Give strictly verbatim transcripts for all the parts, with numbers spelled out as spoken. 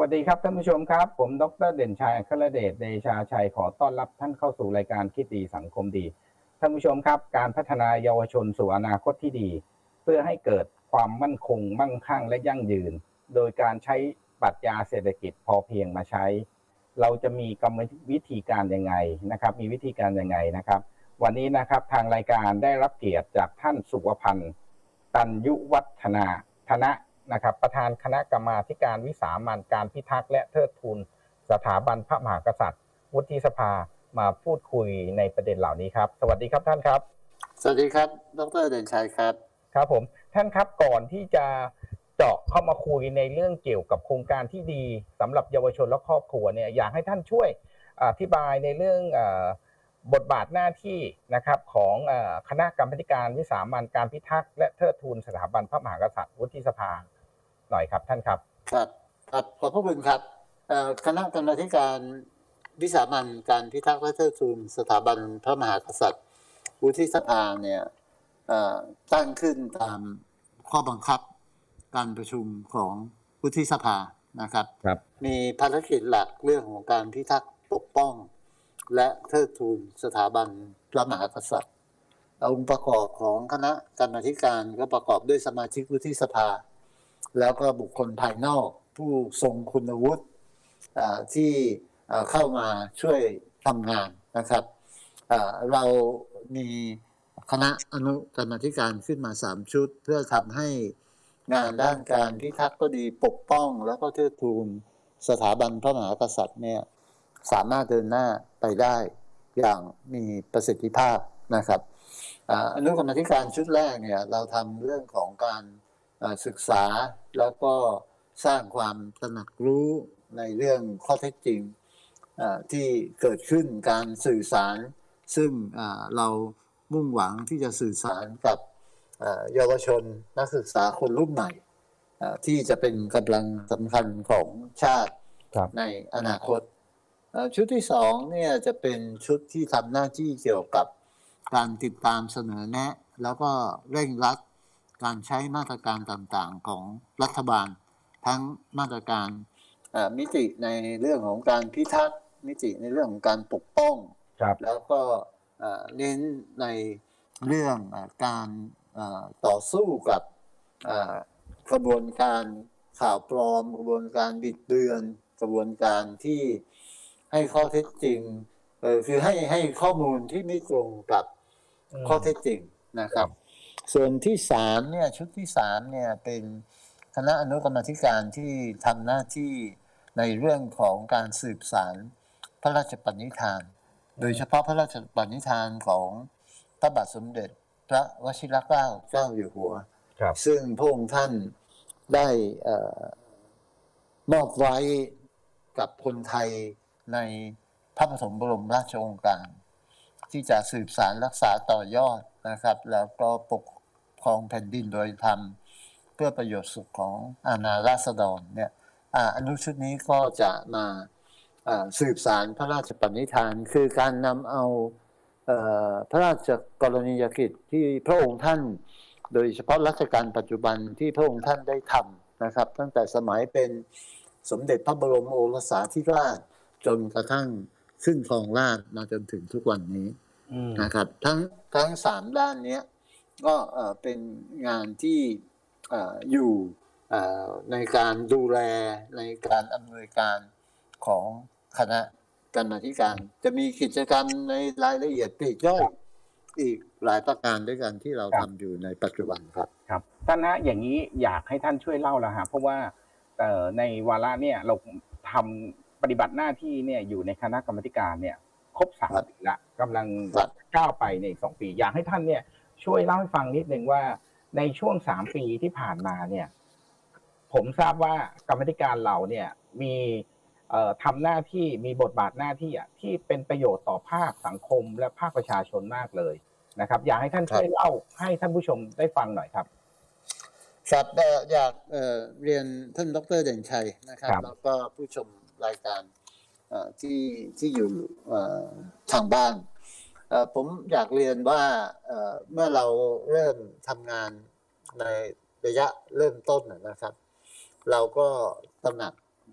วัสดีครับท่านผู้ชมครับผมดรเด่นชัยอัครเดชเดชาชัยขอต้อนรับท่านเข้าสู่รายการคิดดีสังคมดีท่านผู้ชมครับการพัฒนาเยาวชนสู่อนาคตที่ดีเพื่อให้เกิดความมั่นคงมั่งคั่งและยั่งยืนโดยการใช้ปรัชญาเศรษฐกิจพอเพียงมาใช้เราจะมีกรรมวิธีการยังไงนะครับมีวิธีการยังไงนะครับวันนี้นะครับทางรายการได้รับเกียรติจากท่านสุวพันธ์ตันยุวัฒนาธนะนะครับประธานคณะกรรมาการวิสามัญการพิทักษ์และเทิดทูนสถาบันพระมหากษัตริย์วุฒิสภามาพูดคุยในประเด็นเหล่านี้ครับสวัสดีครับท่านครับสวัสดีครับดรเด่นชัยครับครับผมท่านครับก่อนที่จะเจาะเข้ามาคุยในเรื่องเกี่ยวกับโครงการที่ดีสำหรับเยาวชนและครอบครัวเนี่ยอยากให้ท่านช่วยอธิบายในเรื่องบทบาทหน้าที่นะครับของคณะกรรมาการวิสามัญการพิทักษ์และเทิดทูนสถาบันพระมหากษัตริย์วุฒิสภาหน่อยครับท่านครับครับครับขอบพระคุณครับคณะกรรมาการวิสามัญการพิทักษ์และเทิดทูนสถาบันพระมหากษัตริย์วุฒิสภาเนี่ยตั้งขึ้นตามข้อบังคับการประชุมของวุฒิสภานะครับครับมีภารกิจหลักเรื่องของการพิทักษ์ปกป้องและเทิดทูนสถาบันพระมหากษัตริย์องค์ประกอบของคณะกรรมาการก็ประกอบด้วยสมาชิกวุฒิสภาแล้วก็บุคคลภายนอกผู้ทรงคุณวุฒิที่เข้ามาช่วยทำงานนะครับเรามีคณะอนุกรรมาธิการขึ้นมาสามชุดเพื่อทำให้งานด้านการพิทักษ์ก็ดีปกป้องแล้วก็เทิดทูนสถาบันพระมหากษัตริย์เนี่ยสามารถเดินหน้าไปได้อย่างมีประสิทธิภาพนะครับอนุกรรมาธิการชุดแรกเนี่ยเราทำเรื่องของการศึกษาแล้วก็สร้างความตระหนักรู้ในเรื่องข้อเท็จจริงที่เกิดขึ้นการสื่อสารซึ่งเรามุ่งหวังที่จะสื่อสารกับเยาวชนนักศึกษาคนรุ่นใหม่ที่จะเป็นกำลังสำคัญของชาติในอนาคตชุดที่สองเนี่ยจะเป็นชุดที่ทำหน้าที่เกี่ยวกับการติดตามเสนอแนะแล้วก็เร่งรัดการใช้มาตรการต่างๆของรัฐบาลทั้งมาตรการมิติในเรื่องของการพิทักษ์มิติในเรื่องของการปกป้องแล้วก็เน้นในเรื่องการต่อสู้กับกระบวนการข่าวปลอมกระบวนการบิดเบือนกระบวนการที่ให้ข้อเท็จจริงคือให้ให้ข้อมูลที่ไม่ตรงกับข้อเท็จจริงนะครับส่วนที่สามเนี่ยชุดที่สามเนี่ยเป็นคณะอนุกรรมาธิการที่ทำหน้าที่ในเรื่องของการสืบสานพระราชปณิธานโดยเฉพาะพระราชปณิธานของพระบาทสมเด็จพระวชิรเกล้าเจ้าอยู่หัวซึ่งพระองค์ท่านได้มอบไว้กับคนไทยในพระปฐมบรมราชโองการที่จะสืบสานรักษาต่อยอดนะครับแล้วก็ปกครองแผ่นดินโดยธรรมเพื่อประโยชน์สุขของอาณาราษฎรเนี่ยอนุชุดนี้ก็จะมาสืบสานพระราชปณิธานคือการนำเอาพระราชกรณียกิจที่พระองค์ท่านโดยเฉพาะรัชกาลปัจจุบันที่พระองค์ท่านได้ทำนะครับตั้งแต่สมัยเป็นสมเด็จพระบรมโอรสาธิราชจนกระทั่งขึ้นครองราชย์มาจนถึงทุกวันนี้นะครับทั้งทั้งสามด้านนี้ก็เป็นงานที่อยู่ในการดูแลในการอำนวยการของคณะกรรมาธิการจะมีกิจกรรมในรายละเอียดปลีกย่อยอีกหลายประการด้วยกันที่เราทำอยู่ในปัจจุบันครับครับท่านนะอย่างนี้อยากให้ท่านช่วยเล่าละฮะเพราะว่าในวาระเนี่ยเราทำปฏิบัติหน้าที่เนี่ยอยู่ในคณะกรรมาธิการเนี่ยครบสามปีละกำลังก้าวไปในอีกสองปีอยากให้ท่านเนี่ยช่วยเล่าให้ฟังนิดนึงว่าในช่วงสามปีที่ผ่านมาเนี่ยผมทราบว่ากรรมาธิการเราเนี่ยมีทำหน้าที่มีบทบาทหน้าที่ที่เป็นประโยชน์ต่อภาคสังคมและภาคประชาชนมากเลยนะครับอยากให้ท่านช่วยเล่าให้ท่านผู้ชมได้ฟังหน่อยครับครับอยากเรียนท่านดร.เด่นชัยนะครับแล้วก็ผู้ชมรายการที่ที่อยู่ทางบ้านผมอยากเรียนว่าเมื่อเราเริ่มทำงานในระยะเริ่มต้นนะครับเราก็ตระหนัก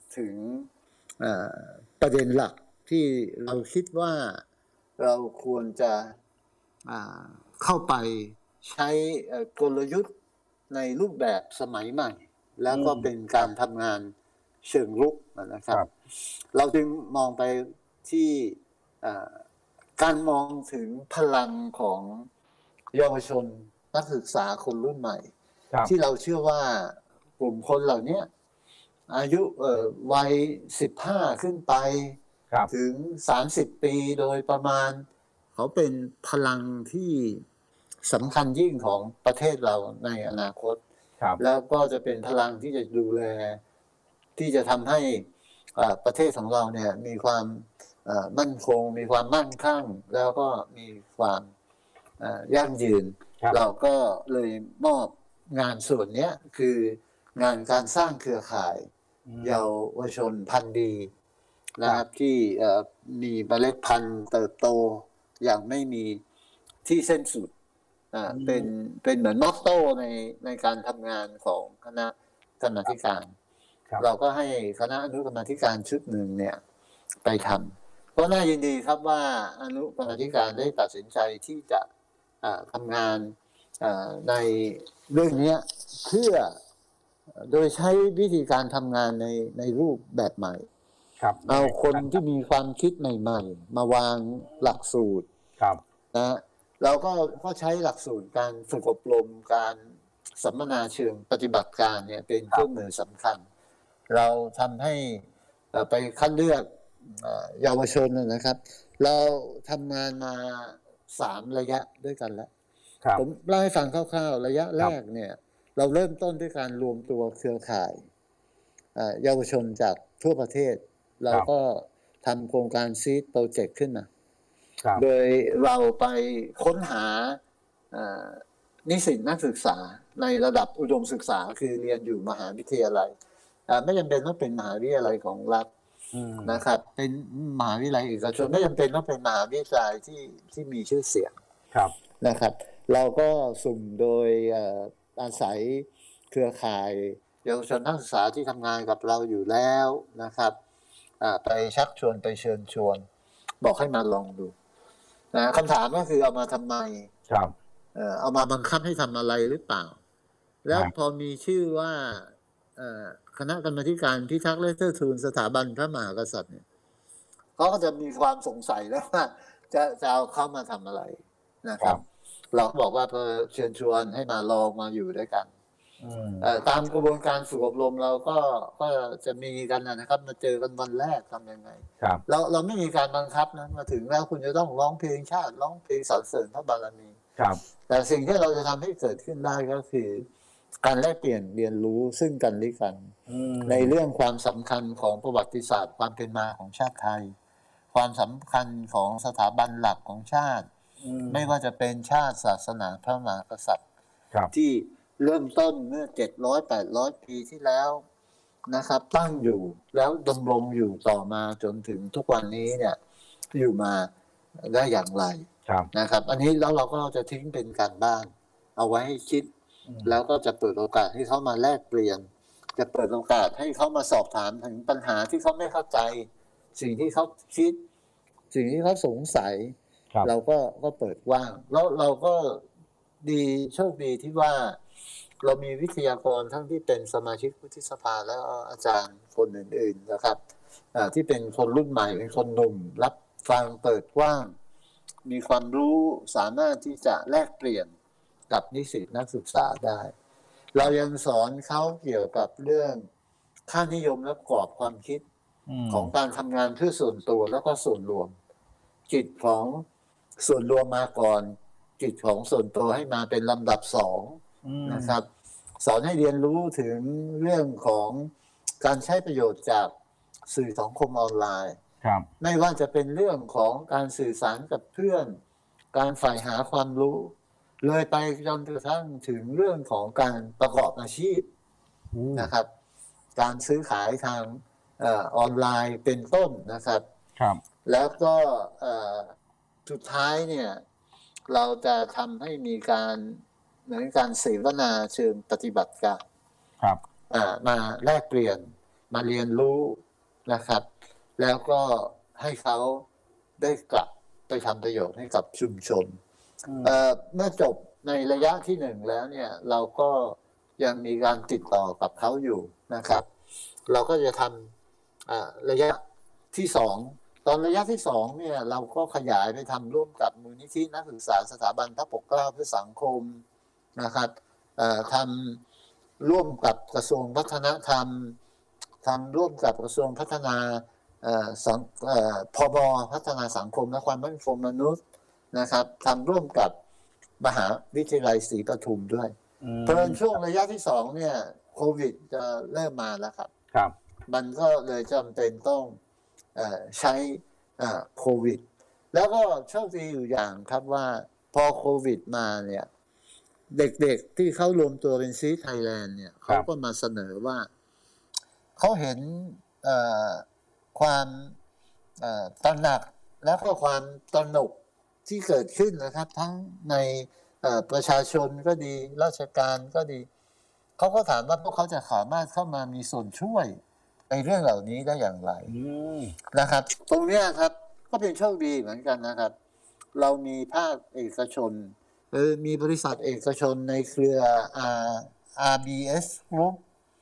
ถึงประเด็นหลักที่เราคิดว่าเราควรจะเข้าไปใช้กลยุทธ์ในรูปแบบสมัยใหม่แล้วก็เป็นการทำงานเชิงรุกนะครับเราจึงมองไปที่การมองถึงพลังของเยาวชนนักศึกษาคนรุ่นใหม่ที่เราเชื่อว่ากลุ่มคนเหล่านี้อายุวัยสิบห้าขึ้นไปถึงสามสิบปีโดยประมาณเขาเป็นพลังที่สำคัญยิ่งของประเทศเราในอนาคตแล้วก็จะเป็นพลังที่จะดูแลที่จะทำให้ประเทศของเราเนี่ยมีความมั่นคงมีความมั่นคงแล้วก็มีความยั่งยืนเราก็เลยมอบงานส่วนนี้คืองานการสร้างเครือข่ายเยาวชนพันธุ์ดีนะครับที่มีเมล็ดพันธุ์เติบโตอย่างไม่มีที่สิ้นสุดเป็นเป็นเหมือนมอตโต้ในในการทำงานของคณะกรรมาธิการเราก็ให้คณะอนุกรรมาธิการชุดหนึ่งเนี่ยไปทำก็น่ายินดีครับว่าอนุกรรมาธิการได้ตัดสินใจที่จะทำงานในเรื่องนี้เพื่อโดยใช้วิธีการทำงานในในรูปแบบใหม่เอาคนที่มีความคิดใหม่ๆมาวางหลักสูตรนะเราก็ก็ใช้หลักสูตรการฝึกอบรมการสัมมนาเชิงปฏิบัติการเนี่ยเป็นเครื่องมือสำคัญเราทำให้ไปคัดเลือกเยาวชนนะครับเราทำงานมาสามระยะด้วยกันแล้วผมเล่าให้ฟังคร่าวๆระยะแรกเนี่ยเราเริ่มต้นด้วยการรวมตัวเครือข่ายเยาวชนจากทั่วประเทศเราก็ทำโครงการซีดโปรเจกต์ขึ้นมาโดยเราไปค้นหานิสิตนักศึกษาในระดับอุดมศึกษาคือเรียนอยู่มหาวิทยาลัยไม่จำเป็นต้องเป็นมหาวิทยาลัยของรัฐนะครับเป็นมหาวิทยาลัยเอกชนไม่จำเป็นต้องเป็นมหาวิทยาลัยที่ที่มีชื่อเสียงนะครับเราก็สุ่มโดยอาศัยเครือข่ายเยาวชนนักศึกษาที่ทำงานกับเราอยู่แล้วนะครับไปชักชวนไปเชิญชวนบอกให้มาลองดูนะคำถามก็คือเอามาทำไมครับเอามาบังคับให้ทำอะไรหรือเปล่าแล้วพอมีชื่อว่าคณะกรรมาธิการพิทักษ์และเทิดทูนสถาบันพระมหากษัตริย์เนี่ยเขาก็จะมีความสงสัยแล้วว่าจะจะเอาเข้ามาทำอะไรนะครับเราบอกว่าเพื่อเชิญชวนให้มาลองมาอยู่ด้วยกันตามกระบวนการฝึกอบรมเราก็ก็จะมีกันนะครับมาเจอกันวันแรกทำยังไงเราเราไม่มีการบังคับนะมาถึงแล้วคุณจะต้องร้องเพลงชาติร้องเพลงสรรเสริญพระบารมีแต่สิ่งที่เราจะทำให้เกิดขึ้นได้ก็คือการแลกเปลี่ยนเรียนรู้ซึ่งกันและกันในเรื่องความสำคัญของประวัติศาสตร์ความเป็นมาของชาติไทยความสำคัญของสถาบันหลักของชาติไม่ว่าจะเป็นชาติศาสนาพระมหากษัตริย์ที่เริ่มต้นเมื่อเจ็ดร้อยแปดร้อยปีที่แล้วนะครับตั้งอยู่แล้วดำรงอยู่ต่อมาจนถึงทุกวันนี้เนี่ยอยู่มาได้อย่างไรนะครับอันนี้แล้วเราก็จะทิ้งเป็นการบ้านเอาไว้ให้คิดแล้วก็จะเปิดโอกาสให้เขามาแลกเปลี่ยนจะเปิดโอกาสให้เขามาสอบถามถึงปัญหาที่เขาไม่เข้าใจสิ่งที่เขาคิดสิ่งที่เขาสงสัยเราก็ก็เปิดกว้างแล้วเราก็ดีโชคดีที่ว่าเรามีวิทยากรทั้งที่เป็นสมาชิกวุฒิสภาแล้วอาจารย์คนอื่นๆนะครับที่เป็นคนรุ่นใหม่เป็นคนหนุ่มรับฟังเปิดกว้างมีความรู้สามารถที่จะแลกเปลี่ยนกับนิสิตนักศึกษาได้เรายังสอนเขาเกี่ยวกับเรื่องค่านิยมและกรอบความคิดของการทำงานเพื่อส่วนตัวแล้วก็ส่วนรวมจิตของส่วนรวมมาก่อนจิตของส่วนตัวให้มาเป็นลำดับสองนะครับสอนให้เรียนรู้ถึงเรื่องของการใช้ประโยชน์จากสื่อสังคมออนไลน์ไม่ว่าจะเป็นเรื่องของการสื่อสารกับเพื่อนการใฝ่หาความรู้เลยไปจนกระทั่งถึงเรื่องของการประกอบอาชีพนะครับการซื้อขายทางออนไลน์เป็นต้นนะครับแล้วก็สุดท้ายเนี่ยเราจะทำให้มีการเหมือนการเสวนาเชิงปฏิบัติการมาแลกเปลี่ยนมาเรียนรู้นะครับแล้วก็ให้เขาได้กลับไปทำประโยชน์ให้กับชุมชนเอ่อเมื่อจบในระยะที่หนึ่งแล้วเนี่ยเราก็ยังมีการติดต่อกับเขาอยู่นะครับเราก็จะทำระยะที่สองตอนระยะที่สองเนี่ยเราก็ขยายไปทำร่วมกับมูลนิธินักศึกษาสถาบันพระปกเกล้าเพื่อสังคมนะครับทำร่วมกับกระทรวงพัฒนธรรมทำร่วมกับกระทรวงพัฒนาสังพบพัฒนาสังคมและความมั่นคงมนุษย์นะครับทำร่วมกับมหาวิทยาลัยศรีปทุมด้วยเพราะในช่วงระยะที่สองเนี่ยโควิดจะเริ่มมาแล้วครับครับมันก็เลยจำเป็นต้องใช้โควิดแล้วก็โชคดีอยู่อย่างครับว่าพอโควิดมาเนี่ยเด็กๆที่เขารวมตัวเป็นซีไทยแลนด์เนี่ยเขาก็มาเสนอว่าเขาเห็นความตระหนักและก็ความตระหนกที่เกิดขึ้นนะครับทั้งในประชาชนก็ดีราชการก็ดีเขาก็ถามว่าพวกเขาจะสามารถเข้ามามีส่วนช่วยในเรื่องเหล่านี้ได้อย่างไรนะครับตรงนี้ครับก็เป็นโชคดีเหมือนกันนะครับเรามีภาคเอกชนหรือมีบริษัทเอกชนในเครือ อาร์ บี เอส Group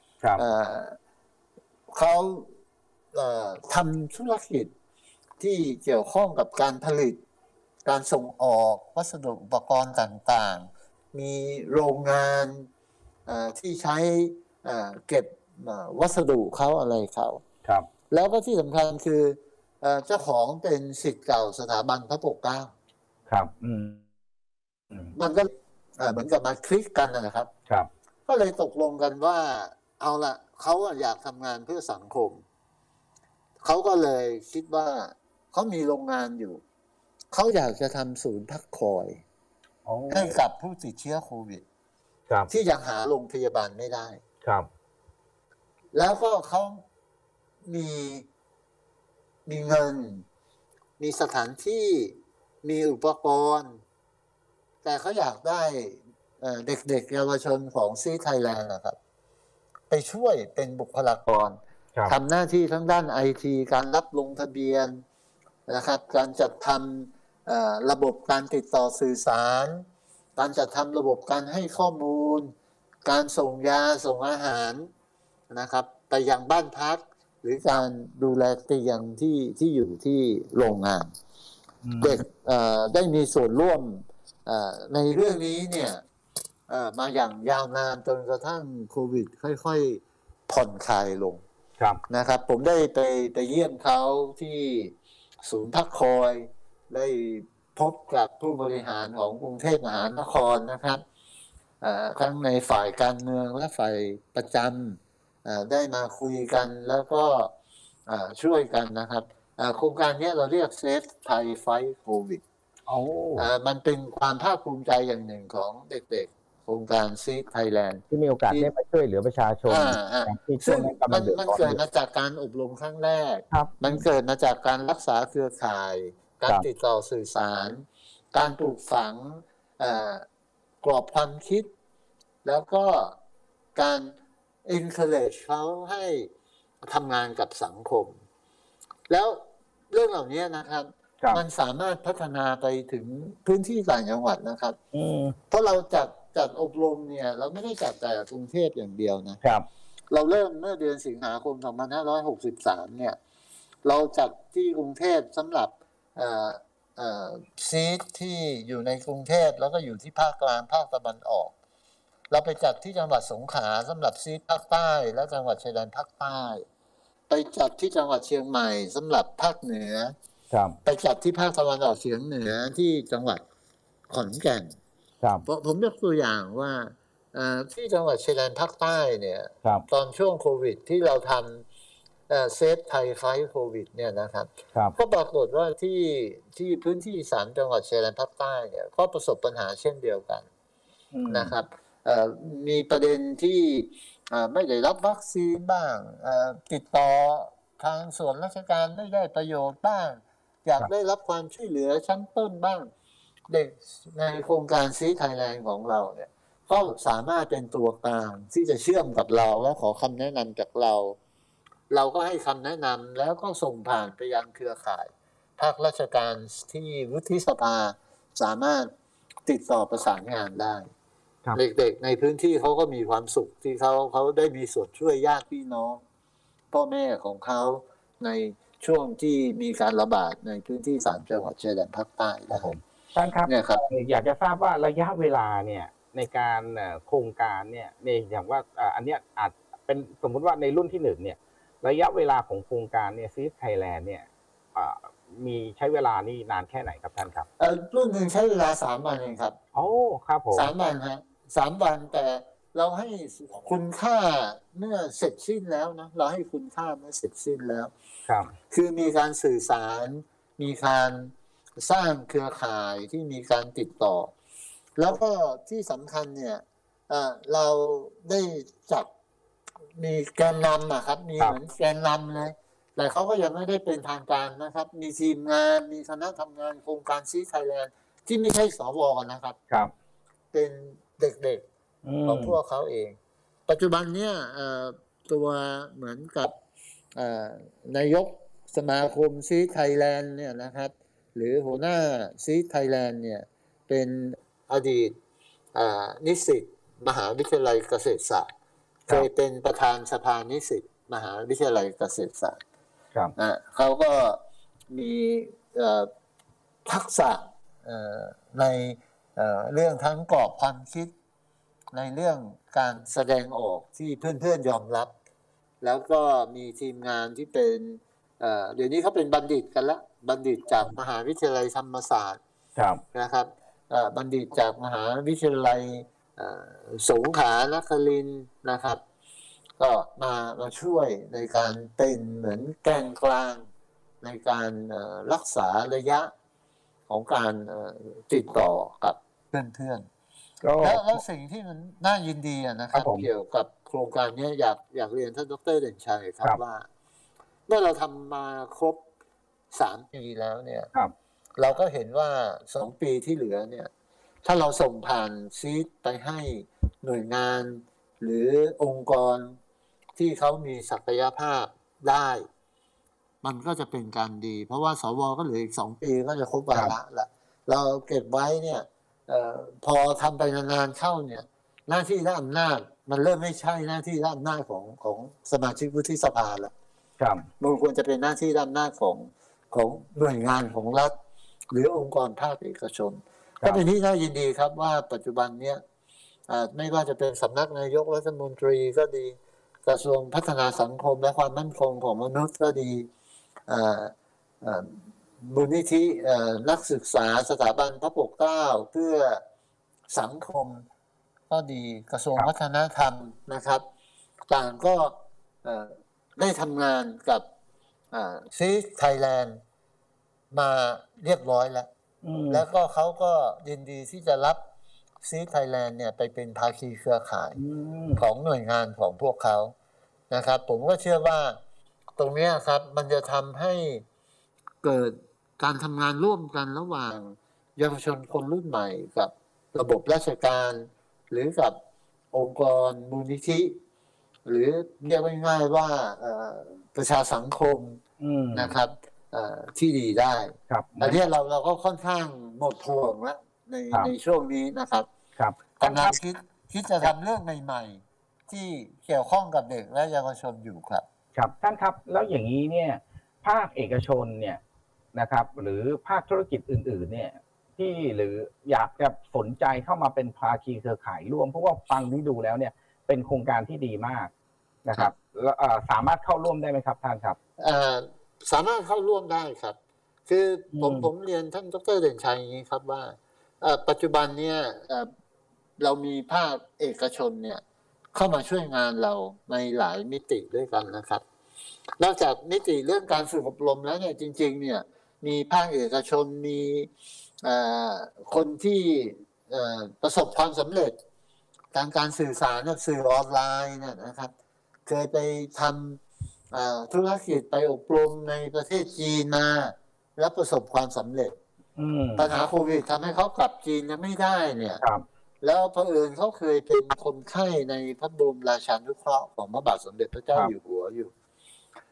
เขาทำธุรกิจที่เกี่ยวข้องกับการผลิตการส่งออกวัสดุอุปกรณ์ต่างๆมีโรงงานที่ใช้เก็บวัสดุเขาอะไรเขาครับแล้วก็ที่สำคัญคือเจ้าของเป็นศิษย์เก่าสถาบันพระปกเกล้าครับอืมมันก็เหมือนกับมาคลิกกันนะครับครับก็เลยตกลงกันว่าเอาละเขาอยากทำงานเพื่อสังคมเขาก็เลยคิดว่าเขามีโรงงานอยู่เขาอยากจะทำศูนย์พักคอยให้กับผู้ติดเชื้อโควิดที่ยังหาโรงพยาบาลไม่ได้ครับแล้วก็เขามีมีเงินมีสถานที่มีอุปกรณ์แต่เขาอยากได้เด็กๆเยาวชนของซีไทยแลนด์นะครับไปช่วยเป็นบุคลากรทำหน้าที่ทั้งด้านไอทีการรับลงทะเบียนนะครับการจัดทำระบบการติดต่อสื่อสารการจัดทำระบบการให้ข้อมูลการส่งยาส่งอาหารนะครับไปยังบ้านพักหรือการดูแลเตียงที่ที่อยู่ที่โรงงานเด็กได้มีส่วนร่วมในเรื่องนี้เนี่ยมาอย่างยาวนานจนกระทั่งโควิดค่อยๆผ่อนคลายลงนะครับผมได้ไปไปเยี่ยมเขาที่ศูนย์พักคอยได้พบกับผู้บริหารของกรุงเทพมหานครนะครับทั้งในฝ่ายการเมืองและฝ่ายประจำได้มาคุยกันแล้วก็ช่วยกันนะครับโครงการนี้เราเรียกเซฟไทยไฟท์โควิดมันเป็นความภาคภูมิใจอย่างหนึ่งของเด็กๆโครงการซีไทยแลนด์ที่มีโอกาสได้มาช่วยเหลือประชาชนซึ่งมันมันเกิดมาจากการอบรมครั้งแรกมันเกิดมาจากการรักษาเครือข่ายการติดต่อสื่อสารการปลูกฝังกรอบความคิดแล้วก็การ encourage เขาให้ทำงานกับสังคมแล้วเรื่องเหล่านี้นะครับมันสามารถพัฒนาไปถึงพื้นที่ต่างจังหวัดนะครับเพราะเราจัดจัดอบรมเนี่ยเราไม่ได้จัดแต่กรุงเทพอย่างเดียวนะครับเราเริ่มเมื่อเดือนสิงหาคมสองพันห้าร้อยหกสิบสามเนี่ยเราจัดที่กรุงเทพสำหรับซีทที่อยู่ในกรุงเทพแล้วก็อยู่ที่ภาคกลางภาคตะวันออกเราไปจัดที่จังหวัดสงขลาสำหรับซีทภาคใต้และจังหวัดชายแดนภาคใต้ไปจัดที่จังหวัดเชียงใหม่สำหรับภาคเหนือไปจัดที่ภาคตะวันออกเฉียงเหนือที่จังหวัดขอนแก่นเพราะผมยกตัวอย่างว่าที่จังหวัดชายแดนภาคใต้เนี่ยตอนช่วงโควิดที่เราทำเซฟไทยไฟท์โควิดเนี่ยนะครับก็ปรากฏว่าที่ที่พื้นที่สามจังหวัดชายแดนภาคใต้เนี่ยก็ประสบปัญหาเช่นเดียวกันนะครับมีประเด็นที่ไม่ได้รับวัคซีนบ้างติดต่อทางส่วนราชการไม่ได้ประโยชน์บ้างอยากได้รับความช่วยเหลือชั้นต้นบ้างเด็กในโครงการซีไทยแลนด์ของเราเนี่ยก็สามารถเป็นตัวกลางที่จะเชื่อมกับเราและขอคำแนะนำจากเราเราก็ให้คำแนะนำแล้วก็ส่งผ่านไปยังเครือข่ายภาคราชการที่วุฒิสภาสามารถติดต่อประสานงานได้เด็กๆในพื้นที่เขาก็มีความสุขที่เขาเขาได้มีส่วนช่วยญาติพี่น้องพ่อแม่ของเขาในช่วงที่มีการระบาดในพื้นที่สามจังหวัดชายแดนภาคใต้ครับผมท่านครับเนี่ยครับอยากจะทราบว่าระยะเวลาเนี่ยในการโครงการเนี่ยในอย่างว่าอันเนี้ยอาจเป็นสมมุติว่าในรุ่นที่หนึ่งเนี่ยระยะเวลาของโครงการเนี่ยซีสไทยแลนด์เนี่ยมีใช้เวลานี่นานแค่ไหนครับท่านครับเอ่อรุ่นหนึ่งใช้เวลาสามวันเองครับโอ้ครับผมสามวันฮะสามวันแต่เราให้คุณค่าเมื่อเสร็จสิ้นแล้วนะเราให้คุณค่าเมื่อเสร็จสิ้นแล้วครับคือมีการสื่อสารมีการสร้างเครือข่ายที่มีการติดต่อแล้วก็ที่สำคัญเนี่ยเราได้จับมีแกนนำนะครับมีเหมือนแกนนำเลยแต่เขาก็ยังไม่ได้เป็นทางการนะครับมีทีมงานมีคณะทำงานโครงการซีไทยแลนด์ที่ไม่ใช่สวนะครับครับเป็นเด็กๆของพวกเขาเองปัจจุบันเนี่ยตัวเหมือนกับนายกสมาคมซีไทยแลนด์เนี่ยนะครับหรือหัวหน้าซีไทยแลนด์เนี่ยเป็นอดีตนิสิตมหาวิทยาลัยเกษตรศาสตร์เคยเป็นประธานสภานิสิตมหาวิทยาลัยเกษตรศาสตร์เขาก็มีทักษะในเรื่องทั้งกรอบความคิดในเรื่องการแสดงออกที่เพื่อนๆยอมรับแล้วก็มีทีมงานที่เป็นเดี๋ยวนี้เขาเป็นบัณฑิตกันแล้วบัณฑิตจากมหาวิทยาลัยธรรมศาสตร์นะครับบัณฑิตจากมหาวิทยาลัยสงขลานครินทร์นะครับก็มามาช่วยในการเป็นเหมือนแกนกลางในการรักษาระยะของการติดต่อกับเพื่อนๆแล้วแล้วสิ่งที่มันน่ายินดีนะครับเกี่ยวกับโครงการนี้อยากอยากเรียนท่านดร.เด่นชัยครับว่าเมื่อเราทำมาครบสามปีแล้วเนี่ยเราก็เห็นว่าสองปีที่เหลือเนี่ยถ้าเราส่งผ่านซีดไปให้หน่วยงานหรือองค์กรที่เขามีศักยภาพได้มันก็จะเป็นการดีเพราะว่าสวก็เหลืออีกสองปีก็จะครบวาระละเราเก็บไว้เนี่ยออพอทำไปนานๆเข้าเนี่ยหน้าที่และอำนาจมันเริ่มไม่ใช่หน้าที่และอำนาจของของสมาชิกวุฒิสภาแล้วมันควรจะเป็นหน้าที่และอำนาจของของหน่วยงานของรัฐหรือองค์กรภาคเอกชนก็เป็นที่น่ายินดีครับว่าปัจจุบันเนี้ยไม่ว่าจะเป็นสำนักนายกรัฐมนตรีก็ดีกระทรวงพัฒนาสังคมและความมั่นคงของมนุษย์ก็ดีมูลนิธินักศึกษาสถาบันพระปกเกล้าเพื่อสังคมก็ดีกระทรวงวัฒนธรรมนะครับต่างก็ได้ทำงานกับซีไทยแลนด์มาเรียบร้อยแล้วแล้วก็เขาก็ยินดีที่จะรับซีไทยแลนด์เนี่ยไปเป็นภาคีเครือข่ายของหน่วยงานของพวกเขานะครับผมก็เชื่อว่าตรงนี้ครับมันจะทำให้เกิดการทำงานร่วมกันระหว่างเยาวชนคนรุ่นใหม่กับระบบราชการหรือกับองค์กรมูลนิธิหรือเรียกง่ายๆว่าประชาสังคมนะครับที่ดีได้อันนี้เราเราก็ค่อนข้างหมดห่วงแล้วในในช่วงนี้นะครับกำลังคิดคิดจะทำเรื่องใหม่ๆที่เกี่ยวข้องกับเด็กและเยาวชนอยู่ครับครับท่านครับแล้วอย่างนี้เนี่ยภาคเอกชนเนี่ยนะครับหรือภาคธุรกิจอื่นๆเนี่ยที่หรืออยากจะสนใจเข้ามาเป็นภาคีเครือข่ายร่วมเพราะว่าฟังที่ดูแล้วเนี่ยเป็นโครงการที่ดีมากนะครับแล้วสามารถเข้าร่วมได้ไหมครับท่านครับสามารถเข้าร่วมได้ครับคือผมผมเรียนท่านดร.เด่นชัยอย่างนี้ครับว่าปัจจุบันเนี่ยเรามีภาคเอกชนเนี่ยเข้ามาช่วยงานเราในหลายมิติด้วยกันนะครับนอกจากมิติเรื่องการฝึกอบรมแล้วเนี่ยจริงๆเนี่ยมีภาคเอกชนมีคนที่ประสบความสำเร็จทางการสื่อสารสื่อออนไลน์เนี่ยนะครับเคยไปทำธุรกิจไปอบรมในประเทศจีนมาแล้วประสบความสำเร็จปัญหาโควิดทำให้เขากลับจีนยังไม่ได้เนี่ยแล้วเผอิญเขาเคยเป็นคนไข้ในพระบรมราชานุเคราะห์ของพระบาทสมเด็จพระเจ้าอยู่หัวอยู่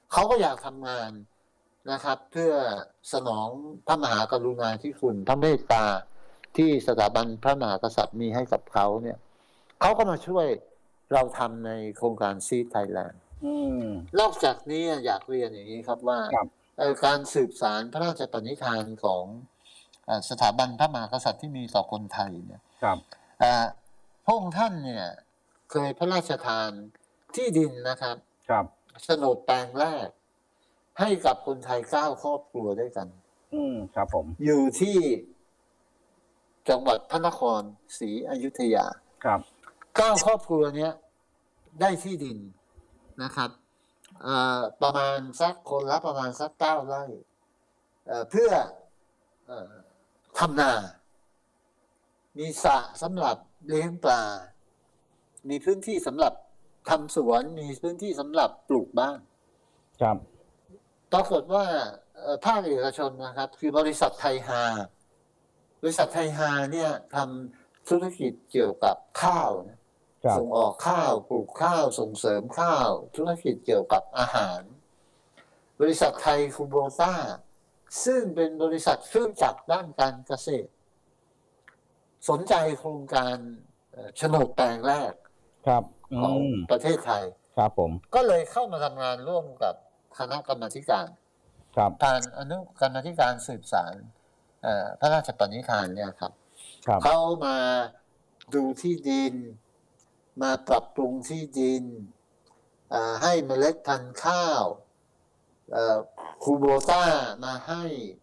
เขาก็อยากทำงานนะครับ เพื่อสนองพระมหากรุณาธิคุณพระเมตตาที่สถาบันพระมหากษัตริย์มีให้กับเขาเนี่ยเขาก็มาช่วยเราทำในโครงการซีดไทยแลนด์นอกจากนี้อยากเรียนอย่างนี้ครับว่าการสืบสารพระราชปณิธานของสถาบันพระมหากษัตริย์ที่มีต่อคนไทยเนี่ยพระองค์ท่านเนี่ยเคยพระราชทานที่ดินนะครับโฉนดแปลงแรกให้กับคนไทยเก้าครอบครัวด้วยกันอืมครับผมอยู่ที่จังหวัดพระนครศรีอยุธยาครับเก้าครอบครัวเนี้ยได้ที่ดินนะครับประมาณสักคนละประมาณสักเก้าไร่เพื่อทำนา มีสระสำหรับเลี้ยงปลา มีพื้นที่สำหรับทำสวน มีพื้นที่สำหรับปลูกบ้านครับปรากฏว่าภาคเอกชนนะครับคือบริษัทไทยฮาบริษัทไทยฮาเนี่ยทำธุรกิจเกี่ยวกับข้าวส่งออกข้าวปลูกข้าวส่งเสริมข้าวธุรกิจเกี่ยวกับอาหารบริษัทไทยคูโบต้าซึ่งเป็นบริษัทเครื่องจักรด้านการเกษตรสนใจโครงการโฉนดแปลงแรกของประเทศไทยครับผมก็เลยเข้ามาทำงานร่วมกับคณะกรรมาธิการผ่านอนุกรรมาธิการสืบสารพระราชปณิธานเนี่ยครับเขามาดูที่ดินมาปรับปรุงที่ดินให้เมล็ดพันธุ์ข้าวคูโบต้ามาให้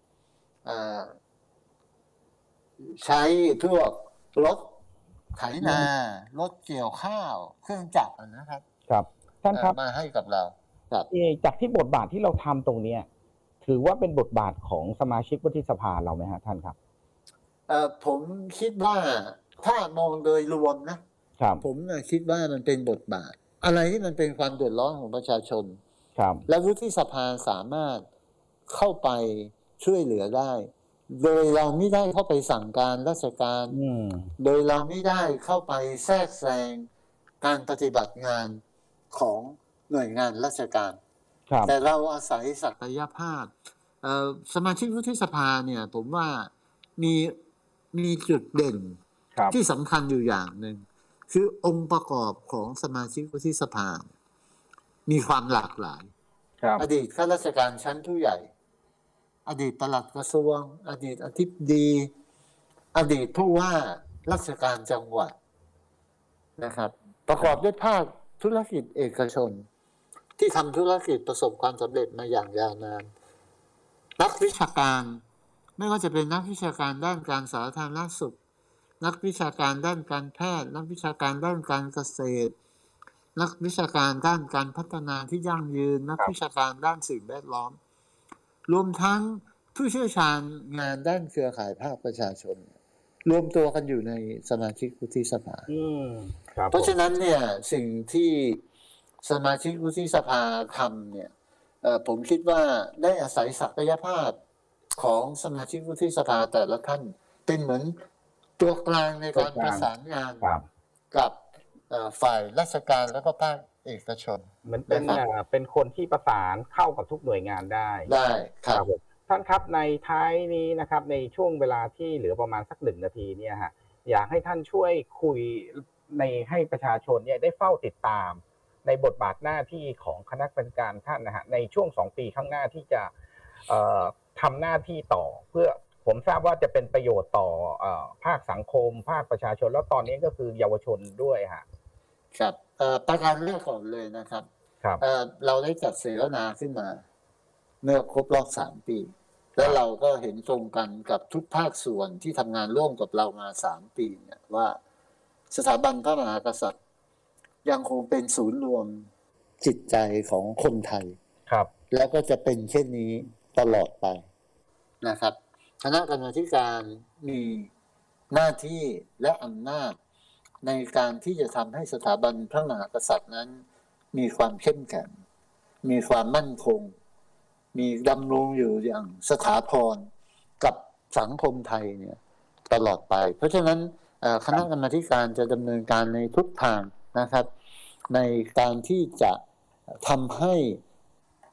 ใช้พวกรถไถนารถเกี่ยวข้าวเครื่องจักรนะครับครับท่านครับมาให้กับเราจากที่บทบาทที่เราทำตรงนี้ถือว่าเป็นบทบาทของสมาชิกวุฒิสภาเราไหมฮะท่านครับผมคิดว่าถ้ามองโดยรวมนะผมคิดว่ามันเป็นบทบาทอะไรที่มันเป็นความเดือดร้อนของประชาชนและวุฒิสภาสามารถเข้าไปช่วยเหลือได้โดยเราไม่ได้เข้าไปสั่งการราชการโดยเราไม่ได้เข้าไปแทรกแซงการปฏิบัติงานของหน่วยงานราชการแต่เราอาศัยศักยภาพสมาชิกวุฒิสภาเนี่ยผมว่ามีมีจุดเด่นที่สำคัญอยู่อย่างหนึ่งคือองค์ประกอบของสมาชิกวุฒิสภามีความหลากหลายอดีตข้าราชการชั้นผู้ใหญ่อดีตปลัดกระทรวงอดีตอธิบดีอดีตผู้ว่าราชการจังหวัดนะครับประกอบด้วยภาคธุรกิจเอกชนที่ทำธุรกิจประสบความสำเร็จมาอย่างยาวนานนักวิชาการไม่ว่าจะเป็นนักวิชาการด้านการสาธารณสุขนักวิชาการด้านการแพทย์นักวิชาการด้านการเกษตรนักวิชาการด้านการพัฒนาที่ยั่งยืนนักวิชาการด้านสิ่งแวดล้อมรวมทั้งผู้เชี่ยวชาญงานด้านเครือข่ายภาคประชาชนรวมตัวกันอยู่ในสมาชิกวุฒิสภาเพราะฉะนั้นเนี่ยสิ่งที่สมาชิกวุฒิสภาทำเนี่ยผมคิดว่าได้อาศัยศักยภาพของสมาชิกวุฒิสภาแต่ละท่านเป็นเหมือนตัวกลางในการประสานงานกับฝ่ายราชการแล้วก็ภาคเอกชนมันเป็นเป็นคนที่ประสานเข้ากับทุกหน่วยงานได้ได้ครับท่านครับในท้ายนี้นะครับในช่วงเวลาที่เหลือประมาณสักหนึ่งนาทีเนี่ยฮะอยากให้ท่านช่วยคุยในให้ประชาชนเนี่ยได้เฝ้าติดตามในบทบาทหน้าที่ของคณะกรรมการท่านนะฮะในช่วงสองปีข้างหน้าที่จะทำหน้าที่ต่อเพื่อผมทราบว่าจะเป็นประโยชน์ต่อภาคสังคมภาคประชาชนแล้วตอนนี้ก็คือเยาวชนด้วยฮะครับประการแรกก่อนเลยนะครับเราได้จัดเสวนาขึ้นมาเมื่อครบรอบสามปีแล้วเราก็เห็นตรงกันกับทุกภาคส่วนที่ทำงานร่วมกับเรามาสามปีเนี่ยว่าสถาบันพระมหากษัตริย์ยังคงเป็นศูนย์รวมจิตใจของคนไทยครับแล้วก็จะเป็นเช่นนี้ตลอดไปนะครับคณะกรรมาธิการมีหน้าที่และอำนาจในการที่จะทำให้สถาบันพระมหากษัตริย์นั้นมีความเข้มแข็งมีความมั่นคงมีดำรงอยู่อย่างสถาพรกับสังคมไทยเนี่ยตลอดไปเพราะฉะนั้นคณะกรรมาธิการจะดำเนินการในทุกทางนะครับในการที่จะทำให้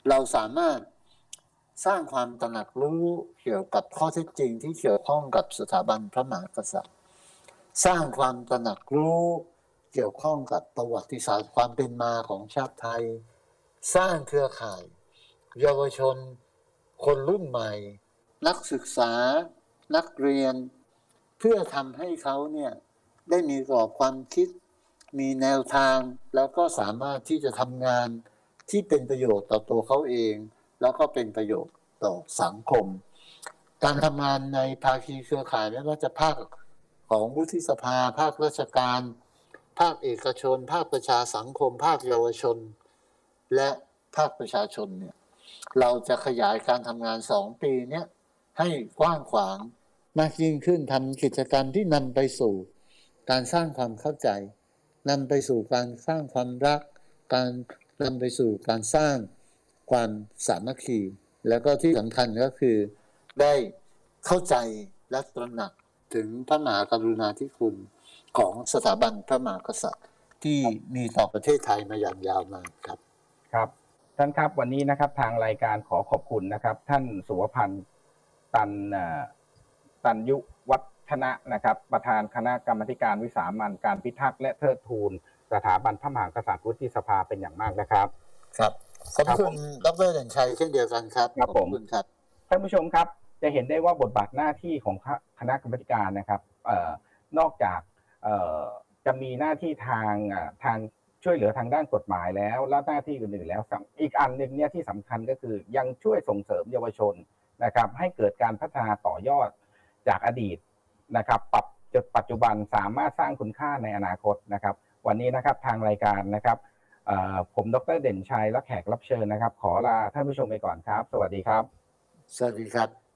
เราสามารถสร้างความตระหนักรู้เกี่ยวกับข้อเท็จจริงที่เกี่ยวข้องกับสถาบันพระมหากษัตริย์สร้างความตระหนักรู้เกี่ยวข้องกับประวัติศาสตร์ความเป็นมาของชาติไทยสร้างเครือข่ายเยาวชนคนรุ่นใหม่นักศึกษานักเรียนเพื่อทำให้เขาเนี่ยได้มีกรอบความคิดมีแนวทางแล้วก็สามารถที่จะทำงานที่เป็นประโยชน์ต่อตัวเขาเองแล้วก็เป็นประโยชน์ต่อสังคมการทำงานในภาคีเครือข่ายไม่ว่าจะภาคของวุฒิสภาภาคราชการภาคเอกชนภาคประชาสังคมภาคเยาวชนและภาคประชาชนเนี่ยเราจะขยายการทำงานสองปีเนี้ยให้กว้างขวางมากยิ่งขึ้นทำกิจกรรมที่นำไปสู่การสร้างความเข้าใจนำไปสู่การสร้างความรักการนำไปสู่การสร้างความสามัคคีแล้วก็ที่สำคัญก็คือได้เข้าใจและตระหนักถึงพระมหากรุณาธิคุณของสถาบันพระมหากษัตริย์ที่มีต่อประเทศไทยมาอย่างยาวนานครับครับท่านครับวันนี้นะครับทางรายการขอขอบคุณนะครับท่านสุวพันธ์ตันตันยุวัฒนะนะครับประธานคณะกรรมการวิสามัญการพิทักษ์และเทิดทูนสถาบันพระมหากษัตริย์วุฒิสภาเป็นอย่างมากนะครับครับขอบคุณดร.เด่นชัยเช่นเดียวกันครับขอบคุณครับท่านผู้ชมครับจะเห็นได้ว่าบทบาทหน้าที่ของคณะกรรมการนะครับเอ่อนอกจากเอ่อจะมีหน้าที่ทางทางช่วยเหลือทางด้านกฎหมายแล้วและหน้าที่อื่นๆแล้วอีกอันหนึ่งเนี่ยที่สำคัญก็คือยังช่วยส่งเสริมเยาวชนนะครับให้เกิดการพัฒนาต่อยอดจากอดีตนะครับปรับจนปัจจุบันสามารถสร้างคุณค่าในอนาคตนะครับวันนี้นะครับทางรายการนะครับผมดร.เด่นชัยและแขกรับเชิญนะครับขอลาท่านผู้ชมไปก่อนครับสวัสดีครับสวัสดีครับ